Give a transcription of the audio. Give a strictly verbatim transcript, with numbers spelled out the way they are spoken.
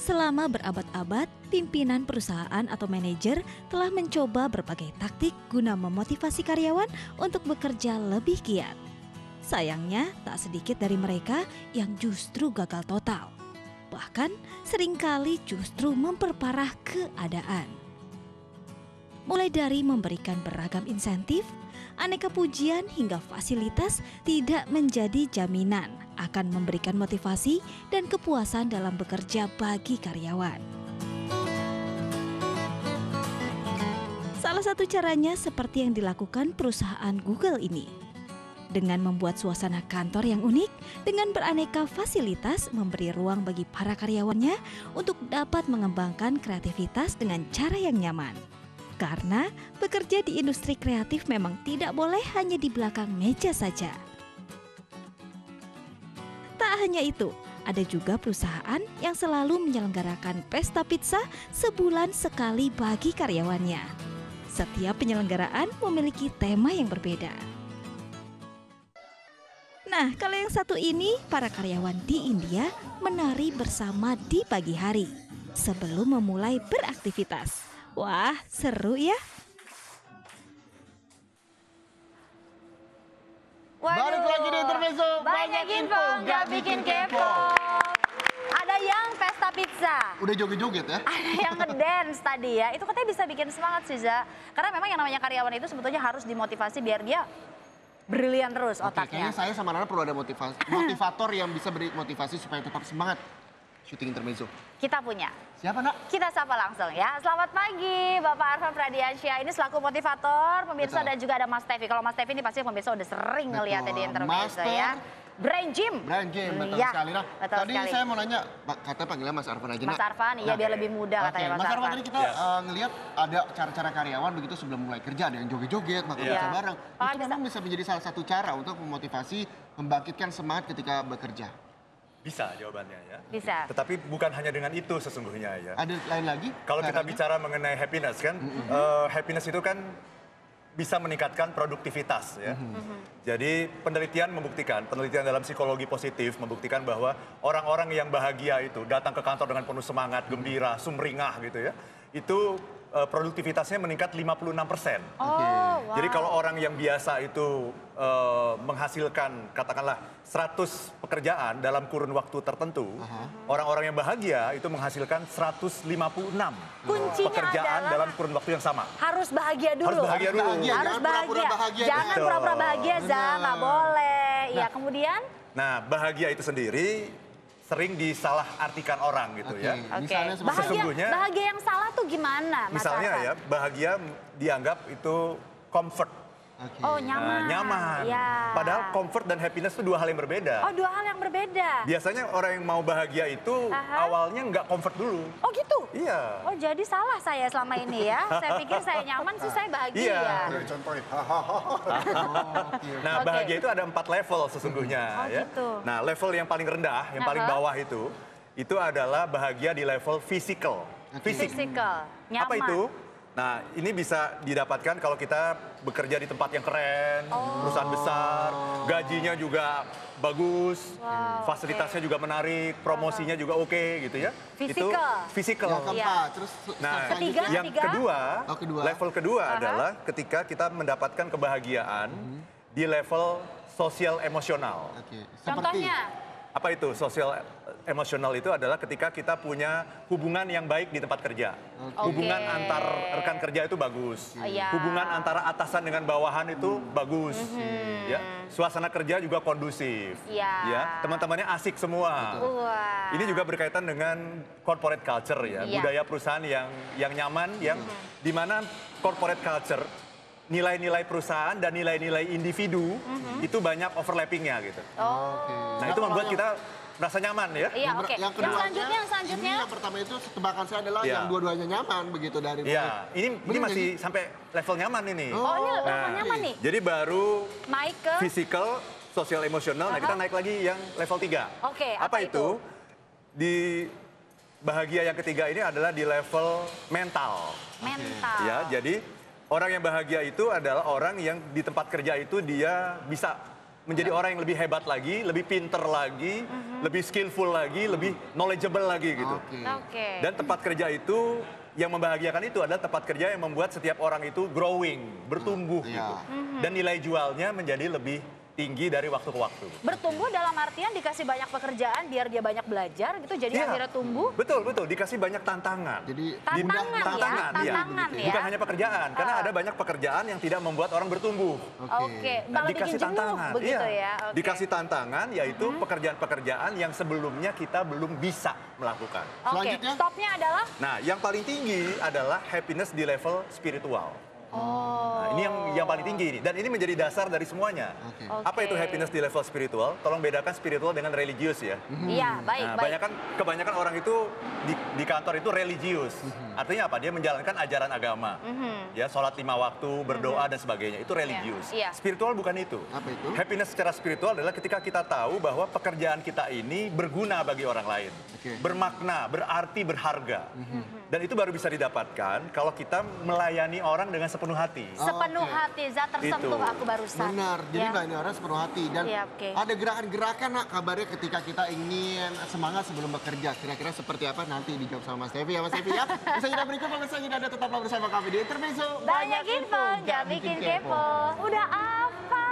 Selama berabad-abad, pimpinan perusahaan atau manajer telah mencoba berbagai taktik guna memotivasi karyawan untuk bekerja lebih giat. Sayangnya, tak sedikit dari mereka yang justru gagal total. Bahkan, seringkali justru memperparah keadaan. Mulai dari memberikan beragam insentif, aneka pujian hingga fasilitas tidak menjadi jaminan akan memberikan motivasi dan kepuasan dalam bekerja bagi karyawan. Salah satu caranya seperti yang dilakukan perusahaan Google ini. Dengan membuat suasana kantor yang unik, dengan beraneka fasilitas memberi ruang bagi para karyawannya untuk dapat mengembangkan kreativitas dengan cara yang nyaman. Karena bekerja di industri kreatif memang tidak boleh hanya di belakang meja saja. Tak hanya itu, ada juga perusahaan yang selalu menyelenggarakan pesta pizza sebulan sekali bagi karyawannya. Setiap penyelenggaraan memiliki tema yang berbeda. Nah, kalau yang satu ini, para karyawan di India menari bersama di pagi hari sebelum memulai beraktivitas. Wah, seru ya? Waduh. Balik lagi di Intermezzo, Banyak info, nggak bikin kepo. Ada yang pesta pizza. Udah joget-joget ya? Ada yang ngedance tadi ya. Itu katanya bisa bikin semangat sih, Za. Karena memang yang namanya karyawan itu sebetulnya harus dimotivasi biar dia brilian terus Oke, otaknya. kayaknya saya sama Nana perlu ada motivasi, motivator yang bisa beri motivasi supaya tetap semangat syuting Intermezzo. Kita punya. Siapa, Nak? Kita sapa langsung ya. Selamat pagi Bapak Arfan Pradiansyah. Ini selaku motivator pemirsa. Betul. Dan juga ada Mas Tevi. Kalau Mas Tevi ini pasti pemirsa udah sering ngeliatnya di Intermezzo Master ya. Brain Gym. Brain Gym, betul Iya, sekali. Nah, betul tadi sekali. saya mau nanya, katanya panggilnya Mas Arfan aja, Nak. Mas Arfan, iya Nah, biar lebih muda Oke, katanya Mas, Mas Arfan Arfan. tadi kita uh, ngelihat ada cara-cara karyawan begitu sebelum mulai kerja, ada yang joget-joget, makan Iya. pizza bareng. Oh, Itu bisa. memang bisa menjadi salah satu cara untuk memotivasi, membangkitkan semangat ketika bekerja. Bisa jawabannya ya. Bisa. Tetapi bukan hanya dengan itu sesungguhnya ya. Ada lain lagi? Kalau kita caranya? bicara mengenai happiness kan, eh, happiness itu kan bisa meningkatkan produktivitas ya. Jadi penelitian membuktikan, penelitian dalam psikologi positif membuktikan bahwa orang-orang yang bahagia itu datang ke kantor dengan penuh semangat, gembira, sumringah gitu ya. Itu eh, produktivitasnya meningkat lima puluh enam persen. Oh, wow. Jadi kalau orang yang biasa itu eh, menghasilkan katakanlah seratus pekerjaan dalam kurun waktu tertentu, orang-orang yang bahagia itu menghasilkan seratus lima puluh enam Kuncinya pekerjaan adalah dalam kurun waktu yang sama. harus bahagia dulu. Harus bahagia dulu. Bahagia, Harus jangan pura-pura bahagia. bahagia. Jangan Betul. pura-pura bahagia, Za. Benar. Nggak boleh. Ya, kemudian? Nah, bahagia itu sendiri sering disalahartikan orang gitu Oke, ya. Oke. misalnya seperti Bahagia, Sesungguhnya- bahagia yang salah tuh gimana, Mas Misalnya Arfan? ya, bahagia dianggap itu comfort. Oke. Oh, nyaman. Nah, nyaman. Ya. Padahal comfort dan happiness itu dua hal yang berbeda. Oh, dua hal yang berbeda. Biasanya orang yang mau bahagia itu Aha. awalnya nggak comfort dulu. Oh, gitu? Iya. Oh, jadi salah saya selama ini ya. Saya pikir saya nyaman, sih saya bahagia. Iya. Contohin. Nah, Oke. bahagia itu ada empat level sesungguhnya Oh, ya. gitu. Nah, level yang paling rendah, yang paling Aha. bawah itu, itu adalah bahagia di level physical. Fisik. Physical, nyaman. Apa itu? Nah, ini bisa didapatkan kalau kita bekerja di tempat yang keren, Oh. perusahaan besar, gajinya juga bagus, Wow, fasilitasnya juga menarik, promosinya juga oke gitu ya. Physical. Itu physical. Yang keempat, terus Nah, selanjutnya? Ketiga. yang kedua, Oh, kedua. level kedua Aha. adalah ketika kita mendapatkan kebahagiaan di level sosial emosional. Oke, seperti Contohnya? Apa itu sosial emosional itu adalah ketika kita punya hubungan yang baik di tempat kerja. Oke. Hubungan antar rekan kerja itu bagus. Oh, iya. Hubungan antara atasan dengan bawahan itu bagus. Ya, suasana kerja juga kondusif. Iya. Ya, teman-temannya asik semua. Wah. Ini juga berkaitan dengan corporate culture ya, Iya. budaya perusahaan yang yang nyaman, yang di mana corporate culture nilai-nilai perusahaan dan nilai-nilai individu itu banyak overlappingnya gitu. Oh. Nah itu membuat kita merasa nyaman ya. Iya, Yang ber- oke. Yang Yang keduanya, selanjutnya, yang selanjutnya. ini yang pertama itu tebakan saya adalah Iya. yang dua-duanya nyaman begitu dari Iya, mulai- ini ini Bener masih nggak sampai level nyaman ini. Oh, ini level Nah, nyaman nih. Jadi baru Naik ke... physical, sosial emosional, nah kita Aha. naik lagi yang level tiga. Oke, apa itu? Di bahagia yang ketiga ini adalah di level mental. Mental. Ya, jadi orang yang bahagia itu adalah orang yang di tempat kerja itu dia bisa menjadi orang yang lebih hebat lagi, lebih pinter lagi, lebih skillful lagi, lebih knowledgeable lagi gitu. Oke. Oke. Dan tempat kerja itu yang membahagiakan itu adalah tempat kerja yang membuat setiap orang itu growing, bertumbuh Iya. gitu. Dan nilai jualnya menjadi lebih tinggi dari waktu ke waktu. Bertumbuh dalam artian dikasih banyak pekerjaan biar dia banyak belajar gitu, jadi Iya. akhirnya tumbuh. Betul, betul. Dikasih banyak tantangan. Jadi Tantangan ya, tantangan, iya. tantangan ya. Bukan hanya pekerjaan, karena ada banyak pekerjaan yang tidak membuat orang bertumbuh. Oke, Nah, malah bikin jenuh begitu iya. ya. Oke. Dikasih tantangan, yaitu pekerjaan-pekerjaan yang sebelumnya kita belum bisa melakukan. Oke, Selanjutnya? stopnya adalah Nah, yang paling tinggi adalah happiness di level spiritual. oh. Nah, ini yang yang paling tinggi ini, dan ini menjadi dasar dari semuanya. Oke. Apa itu Oke. happiness di level spiritual? Tolong bedakan spiritual dengan religius ya. Iya, baik, Nah, baik. banyak kan, kebanyakan orang itu di, di kantor itu religius. Artinya apa? Dia menjalankan ajaran agama. Ya, sholat lima waktu, berdoa dan sebagainya. Itu religius. Iya. Spiritual bukan itu. Apa itu? Happiness secara spiritual adalah ketika kita tahu bahwa pekerjaan kita ini berguna bagi orang lain. Oke. Bermakna, berarti, berharga. Dan itu baru bisa didapatkan kalau kita melayani orang dengan sepenuh hati. Sepenuh Oke. hati, Za, tersentuh Itu. aku barusan. Benar, jadi Ya. Mbak ini orang sepenuh hati. Dan Iya, oke. ada gerakan-gerakan nak kabarnya ketika kita ingin semangat sebelum bekerja. Kira-kira seperti apa nanti dijawab sama Mas Tevi ya Mas Tevi ya. Bisa kita berikut pemirsa ada tetaplah bersama kami di Intermezzo. Banyak info, jangan bikin kepo. Udah apa?